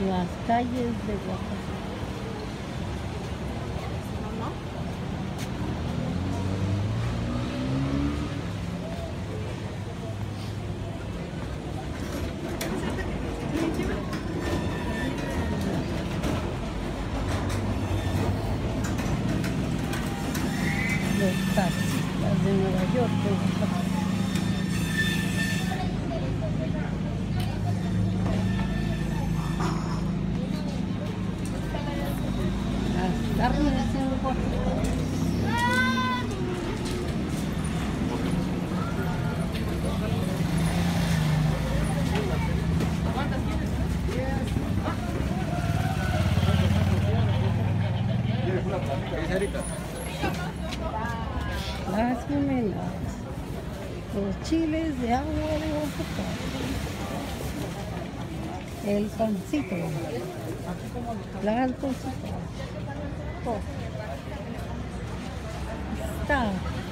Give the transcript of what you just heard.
Las calles de Oaxaca. Los taxistas de Nueva York, de Oaxaca. Las carnes en Oaxaca. Las gemelas, los chiles de agua de Oaxaca, el pancito, las cositas. Está